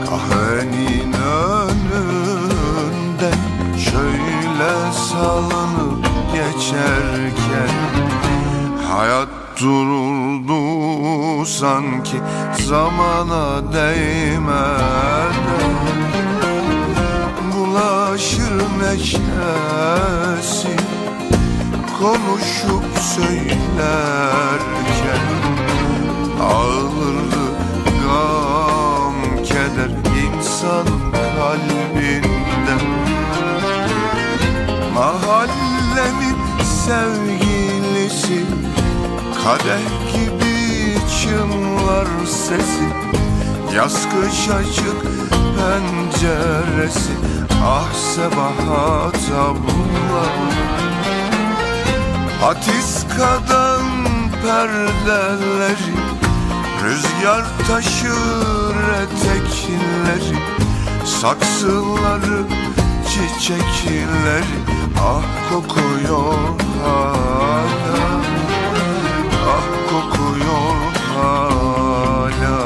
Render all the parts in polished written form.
Kahvenin önünden şöyle salınıp geçerken hayat dururdu sanki zamana değmeden. Bulaşır neşesi konuşup söylerken, ağırdı gam keder insan kalbinden. Mahallenin sevgilisi kadeh gibi çınlar sesi, yaz kış açık penceresi, ah Sebahat abla. Patiskadan perdeleri, rüzgar taşır etekleri, saksıları çiçekleri, ah kokuyor hala, ah kokuyor hala.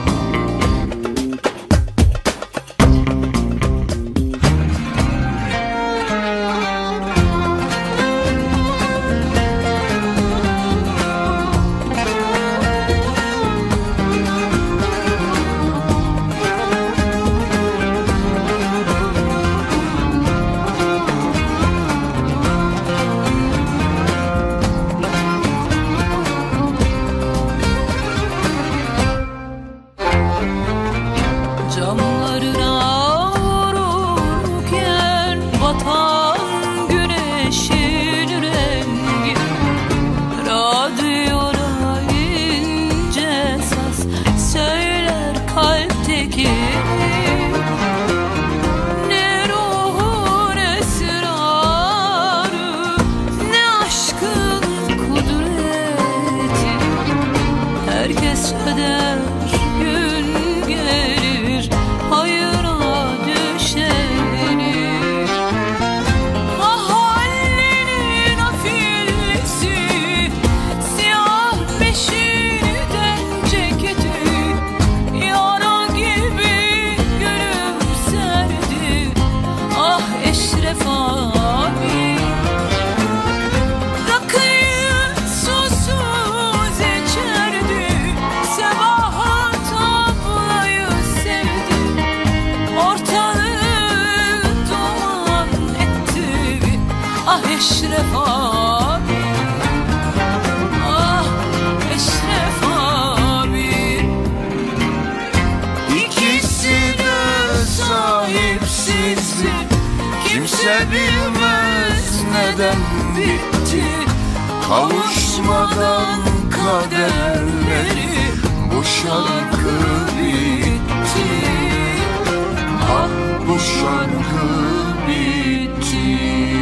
Eşref abi, ah Eşref abi. İkisi de sahipsizdi, kimse bilmez neden bitti. Kavuşmadan kaderleri bu şarkı bitti, ah bu şarkı bitti.